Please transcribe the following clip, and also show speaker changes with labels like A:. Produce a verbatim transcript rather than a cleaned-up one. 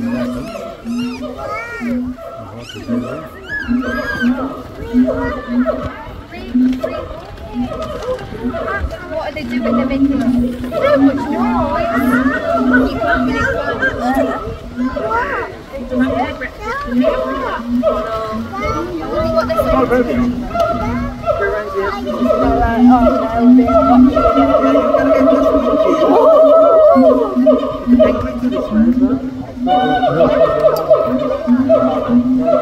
A: What are they doing? They're making so much noise. Keep moving it what they're saying. Oh,